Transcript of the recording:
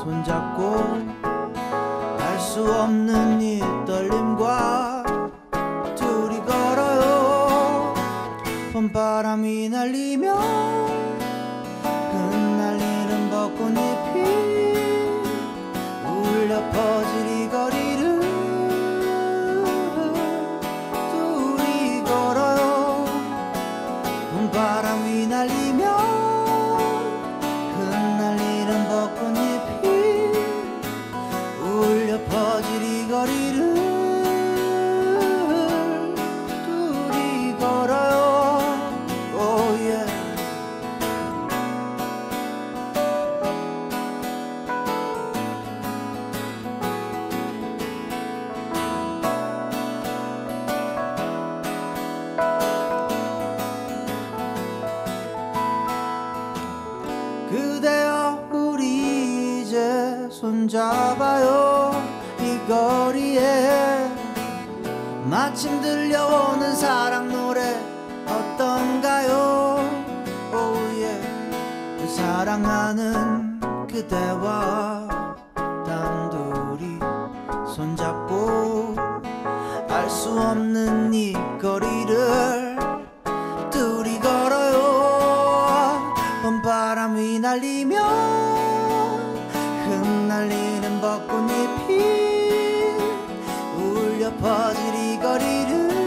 손잡고 알 수 없는 이 떨림과 둘이 걸어요. 봄바람이 날리며 흩날리는 벚꽃잎이 울려 퍼질 이 거리를 둘이 걸어요. 봄바람이 날리며 흩날리는 벚꽃잎이 울려 퍼질 이 거리를 둘이 걸어요. Oh yeah. 그대여 우리 이제 손잡아요. 이 거리에 마침 들려오는 사랑 노래 어떤가요? Oh yeah. 사랑하는 그대와 단둘이 손잡고 알 수 없는 이 거리를 둘이 걸어요. 봄바람이 날리며 흩날리는 벚꽃잎이 울려 퍼질 이 거리를